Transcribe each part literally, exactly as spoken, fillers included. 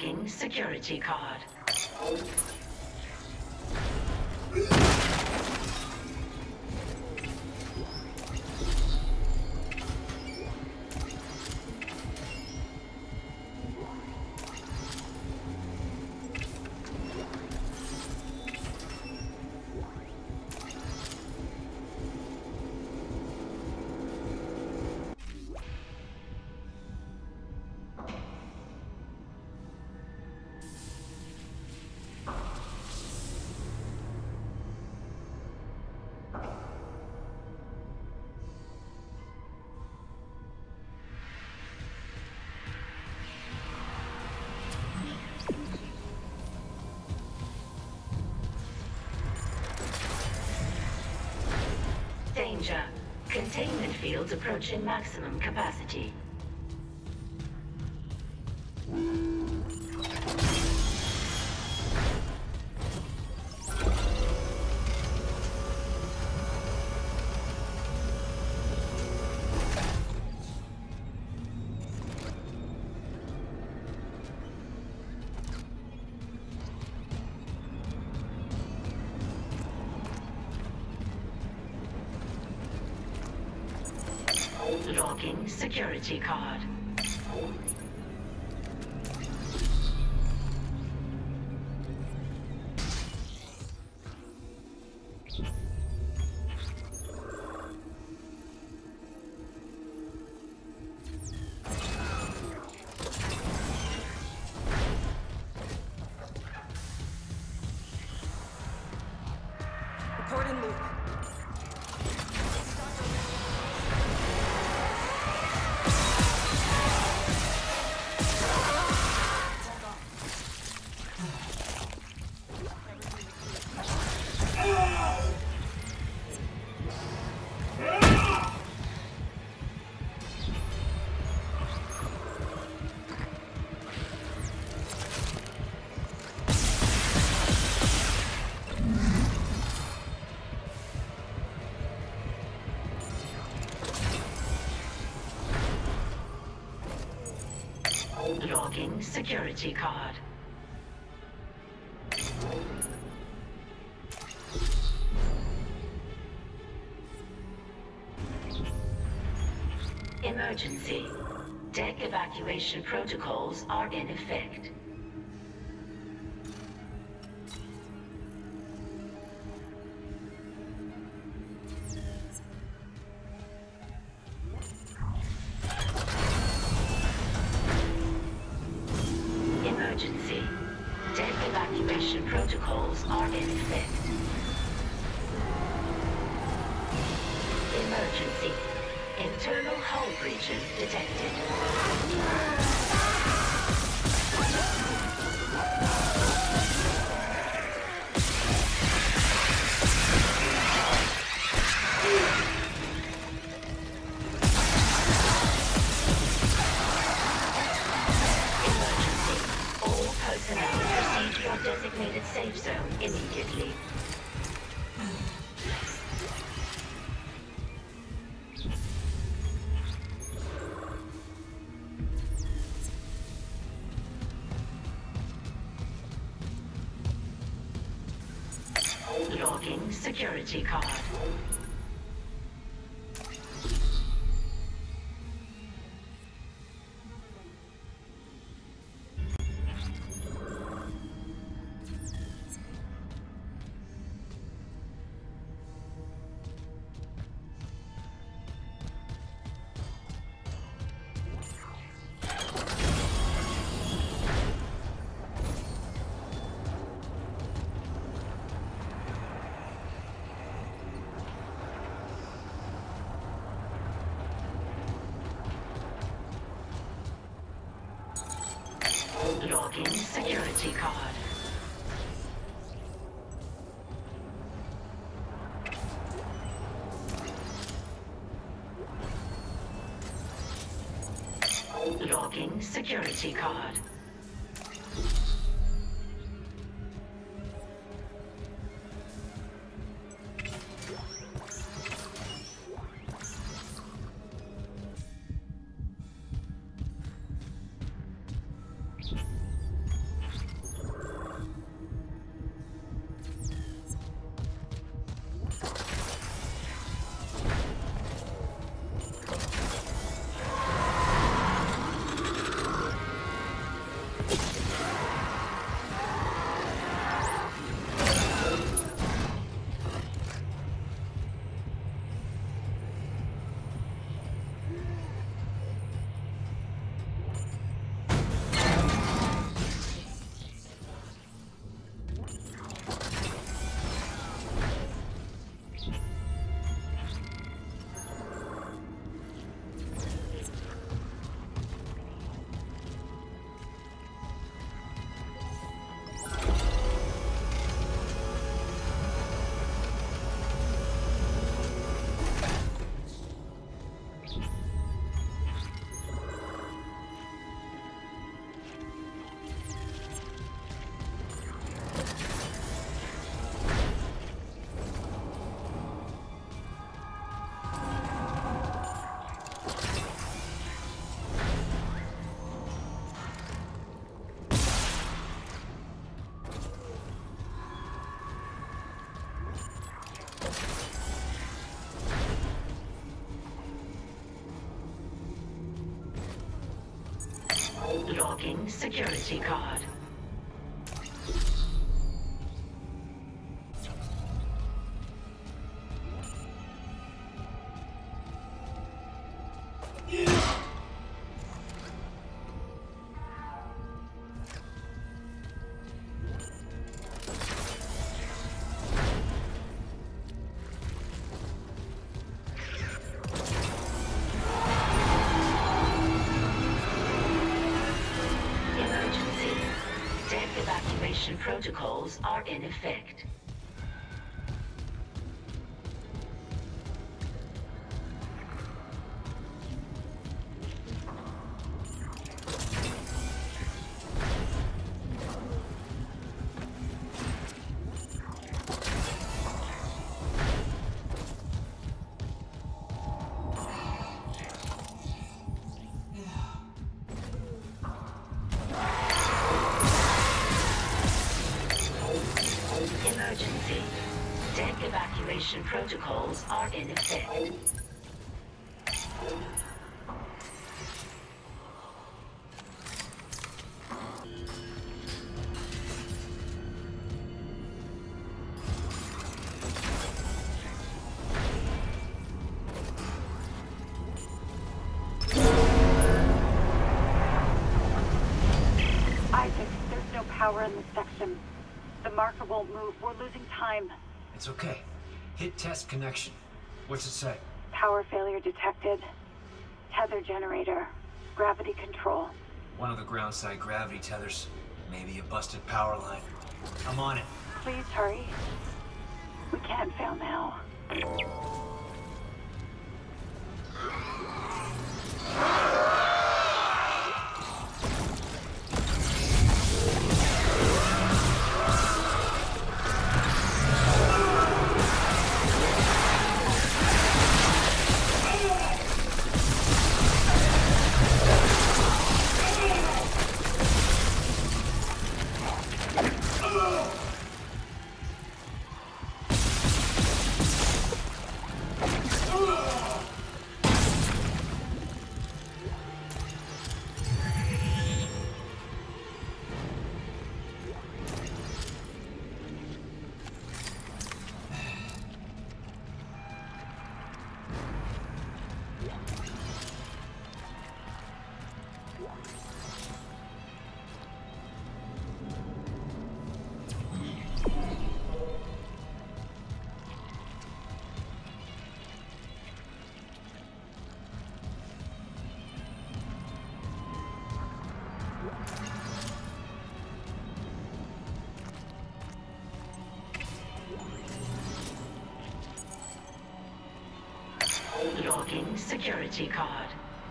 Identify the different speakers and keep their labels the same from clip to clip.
Speaker 1: Logging security card. Danger. Containment fields approaching maximum capacity. Logging security card.
Speaker 2: Record and loop.
Speaker 1: Logging security card. Emergency. Deck evacuation protocols are in effect. Emergency. Deck evacuation protocols are in effect. Emergency. Internal hull breaches detected. Proceed to your designated safe zone immediately. Logging security card. Logging security card. Logging security card. Logging security card. Evacuation protocols are in effect. Emergency. Deck evacuation protocols are in effect.
Speaker 2: Isaac, there's no power in this section. The marker won't move. We're losing time.
Speaker 3: It's okay. Hit test connection. What's it say?
Speaker 2: Power failure detected. Tether generator. Gravity control.
Speaker 3: One of the ground-side gravity tethers. Maybe a busted power line. I'm on it.
Speaker 2: Please hurry. We can't fail now.
Speaker 1: Logging security card.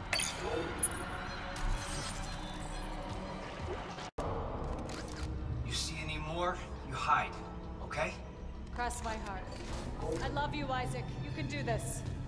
Speaker 3: You see any more, you hide, okay?
Speaker 4: Cross my heart. I love you, Isaac. You can do this.